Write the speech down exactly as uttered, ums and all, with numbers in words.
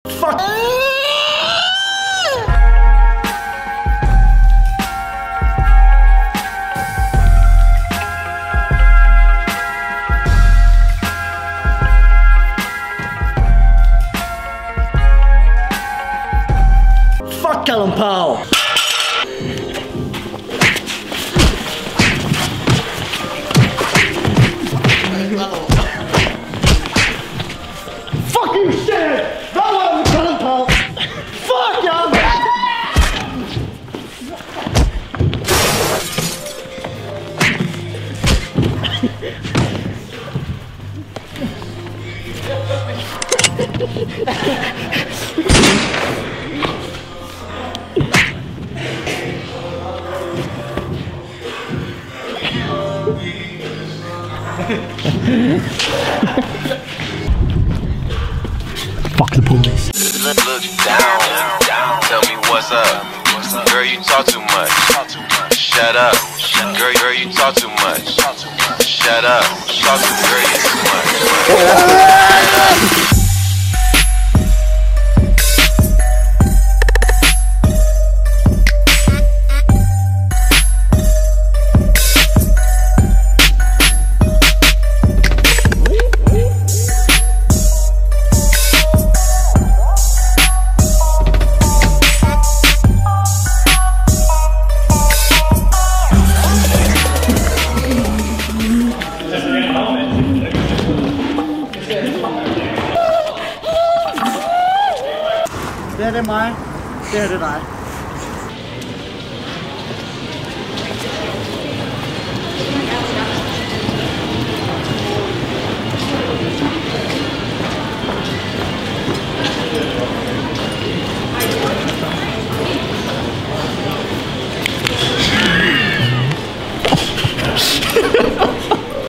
Fuck! Fuck Callum Powell! Fucking shit! That was Callum Powell! Fuck him! Fuck the police. Look, look down, down, tell me what's up. Girl, you talk too much. Shut up. Girl, girl, you talk too much. Shut up. Talk to girl, you too much. Det her det er mig, det her det er dig.